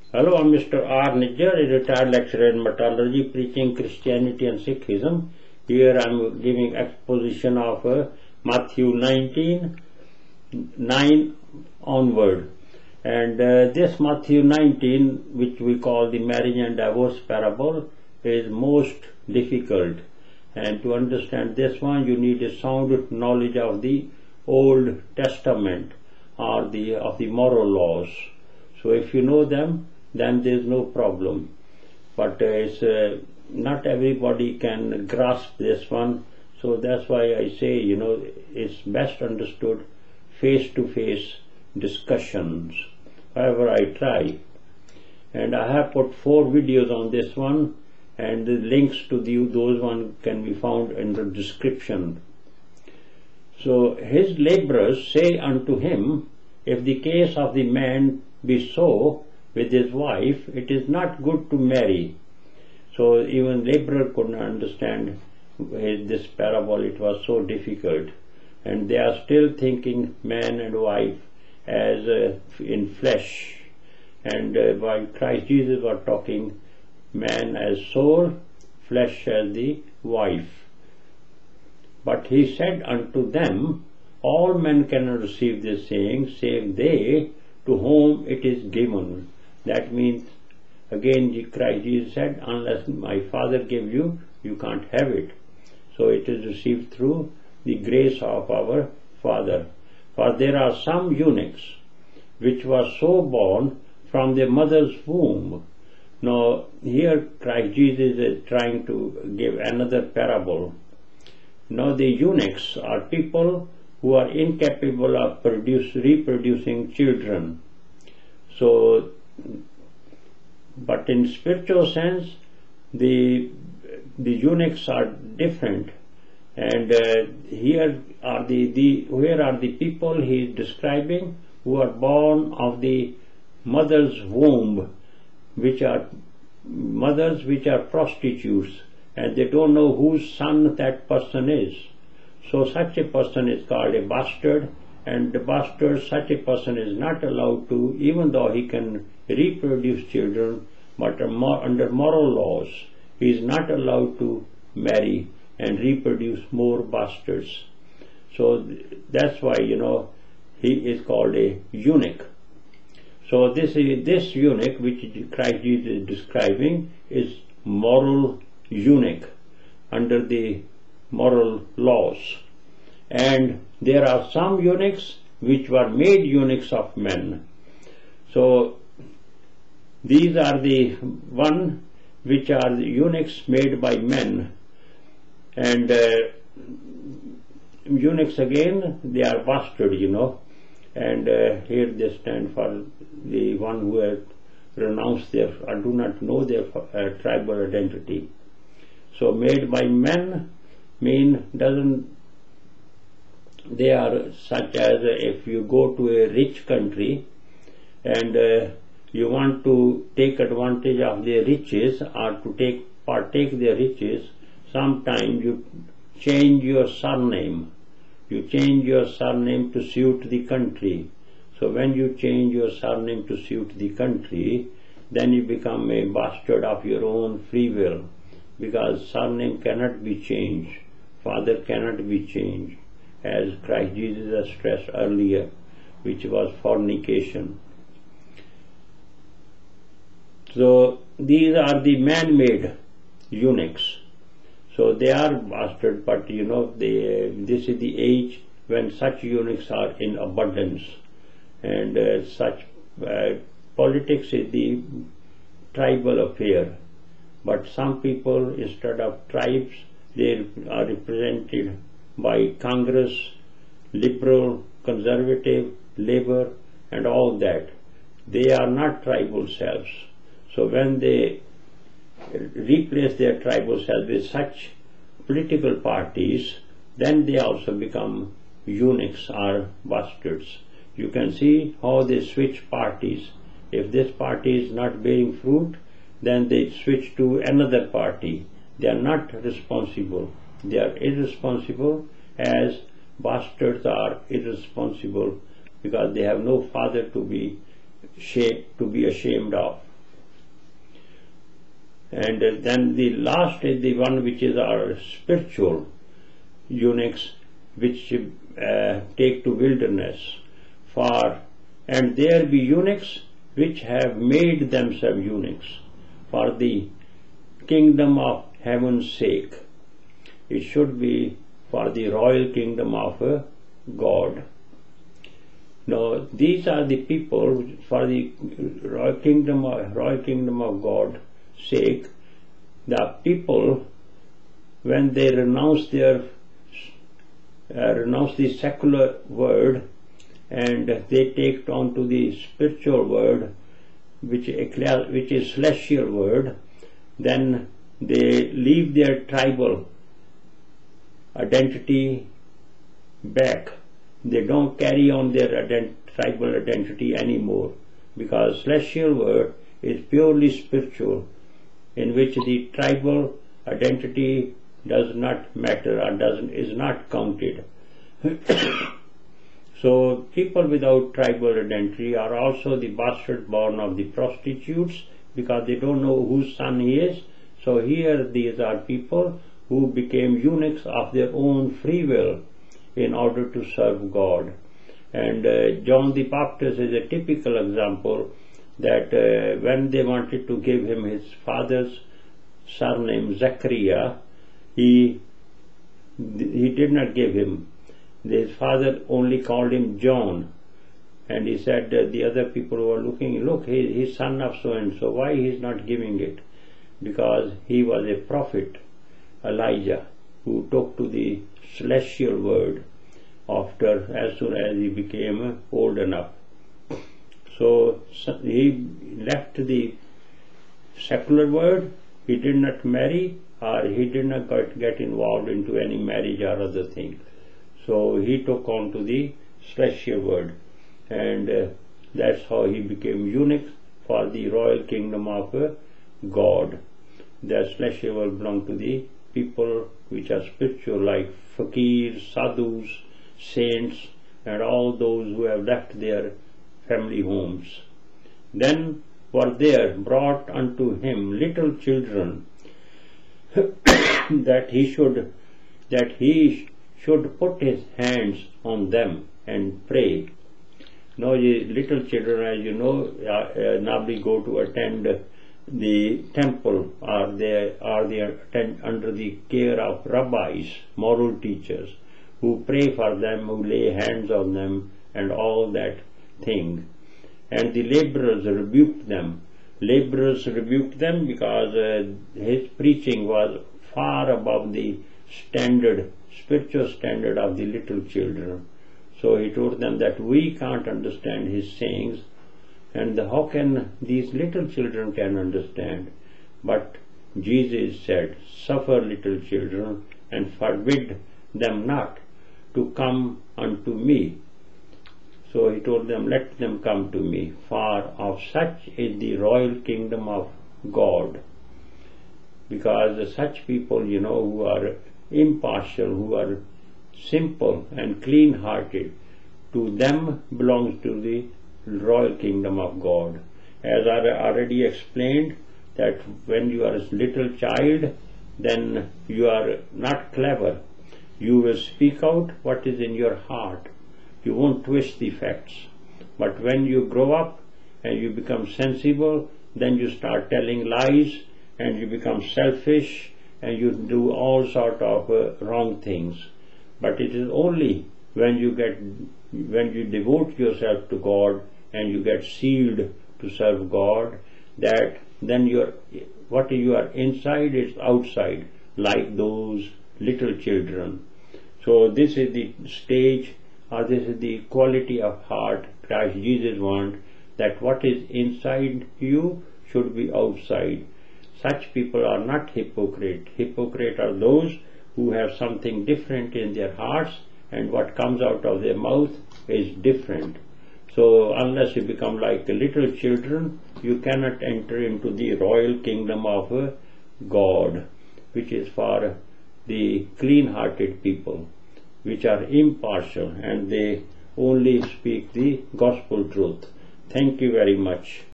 Hello, I'm Mr. R. Nijjar, a retired lecturer in metallurgy, preaching Christianity and Sikhism. Here I'm giving exposition of Matthew 19:9 onward. And this Matthew 19, which we call the marriage and divorce parable, is most difficult. And to understand this one, you need a sound knowledge of the Old Testament or of the moral laws. So if you know them, then there is no problem. But not everybody can grasp this one. So that's why I say, it's best understood face-to-face discussions. However, I try. And I have put 4 videos on this one, and the links to those one can be found in the description. So his laborers say unto him, if the case of the man be so with his wife, it is not good to marry. So even laborer couldn't understand this parable. It was so difficult, and they are still thinking man and wife as in flesh, and while Christ Jesus was talking man as soul, flesh as the wife. But he said unto them, all men cannot receive this saying, save they to whom it is given. That means, again, Christ Jesus said, unless my Father gave you, you can't have it. So it is received through the grace of our Father. For there are some eunuchs which were so born from their mother's womb. Now, here Christ Jesus is trying to give another parable. Now, the eunuchs are people who are incapable of reproducing children. So, but in spiritual sense, the eunuchs are different, and here are the people he is describing who are born of the mother's womb, which are mothers which are prostitutes, and they don't know whose son that person is. So such a person is called a bastard, and the bastard, such a person is not allowed to, even though he can reproduce children, but under moral laws, he is not allowed to marry and reproduce more bastards. So that's why, he is called a eunuch. So this eunuch, which Christ Jesus is describing, is moral eunuch under the moral laws. And there are some eunuchs which were made eunuchs of men. So these are the one which are the eunuchs made by men. And eunuchs again, they are bastard, and here they stand for the one who has renounced their or do not know their tribal identity. So made by men they are such as if you go to a rich country and you want to take advantage of their riches or to partake their riches, sometimes you change your surname. You change your surname to suit the country. So when you change your surname to suit the country, then you become a bastard of your own free will, because surname cannot be changed, father cannot be changed, as Christ Jesus has stressed earlier, which was fornication. So these are the man-made eunuchs. So they are bastard, but this is the age when such eunuchs are in abundance, and such politics is the tribal affair. But some people, instead of tribes, they are represented by Congress, liberal, conservative, labor, and all that. They are not tribal selves. So when they replace their tribal selves with such political parties, then they also become eunuchs or bastards. You can see how they switch parties. If this party is not bearing fruit, then they switch to another party. They are not responsible. They are irresponsible, as bastards are irresponsible because they have no father to be ashamed of. And then the last is the one which is our spiritual eunuchs, which take to wilderness and there be eunuchs which have made themselves eunuchs for the kingdom of heaven's sake. It should be for the royal kingdom of God. Now these are the people for the royal kingdom of God sake. The people, when they renounce the secular word and they take on to the spiritual word, which is celestial word, then they leave their tribal identity back. They don't carry on their tribal identity anymore, because celestial word is purely spiritual, in which the tribal identity does not matter or is not counted. So people without tribal identity are also the bastard born of the prostitutes, because they don't know whose son he is. So here these are people who became eunuchs of their own free will in order to serve God. And John the Baptist is a typical example that when they wanted to give him his father's surname Zechariah, he did not give him. His father only called him John, and he said that the other people who were looking, look, he's son of so and so, why he's not giving it? Because he was a prophet, Elijah, who took to the celestial word as soon as he became old enough. So he left the secular word. He did not marry, or he did not get involved into any marriage or other thing. So he took on to the celestial word, and that's how he became eunuch for the royal kingdom of God. The celestial world belonged to the people which are spiritual, like fakirs, sadhus, saints, and all those who have left their family homes. Then were there brought unto him little children, that he should put his hands on them and pray. Now the little children, as you know, nobody go to attend the temple, or they attend under the care of rabbis, moral teachers, who pray for them, who lay hands on them, and all that thing. And the laborers rebuked them. Laborers rebuked them because his preaching was far above the spiritual standard of the little children. So he told them that we can't understand his sayings, and how can these little children can understand? But Jesus said, suffer little children and forbid them not to come unto me. So he told them, let them come to me, for of such is the royal kingdom of God. Because such people, who are impartial, who are simple and clean-hearted, to them belongs to the royal kingdom of God. As I already explained, that when you are a little child, then you are not clever. You will speak out what is in your heart. You won't twist the facts. But when you grow up and you become sensible, then you start telling lies, and you become selfish, and you do all sort of wrong things. But it is only when you devote yourself to God and you get sealed to serve God, that then what you are inside is outside, like those little children. So this is the stage, or this is the quality of heart Christ Jesus wants, that what is inside you should be outside. Such people are not hypocrite. Hypocrite are those who have something different in their hearts, and what comes out of their mouth is different. So unless you become like the little children, you cannot enter into the royal kingdom of God, which is for the clean-hearted people, which are impartial, and they only speak the gospel truth. Thank you very much.